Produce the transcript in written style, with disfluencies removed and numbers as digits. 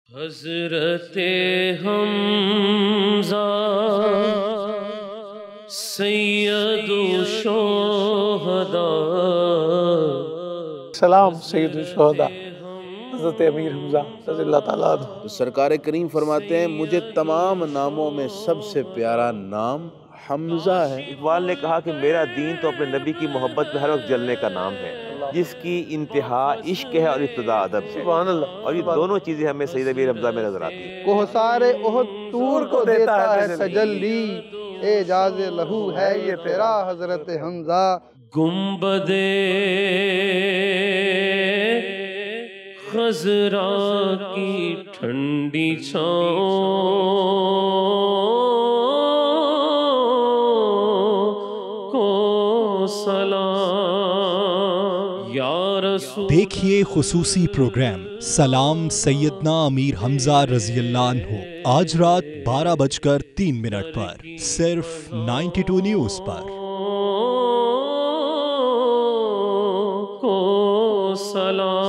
حضرت حمزہ سید الشہداء، سلام سید الشہداء حضرت امیر حمزہ رضی اللہ تعالیٰ عنہ۔ تو سرکار کریم فرماتے ہیں مجھے تمام ناموں میں سب سے پیارا نام حمزہ ہے۔ اقبال نے کہا کہ میرا دین تو اپنے نبی کی محبت میں ہر وقت جلنے کا نام ہے، جس کی انتہا عشق ہے اور ابتدا ادب ہے۔ سبحان اللہ۔ اور یہ دونوں چیزیں ہمیں سید امیر حمزہ میں نظر آتی ہیں۔ کوہسار احد طور کو دیتا ہے تجلی، اعجاز لہو ہے یہ تیرا حضرت حمزہ۔ گنبد خضرا کی ٹھنڈی چھاؤں کو سلام یا رسول۔ دیکھیے خصوصی پروگرام سلام سیدنا امیر حمزہ رضی اللہ عنہ آج رات 12:03 پر صرف 92 نیوز پر۔ کو سلام۔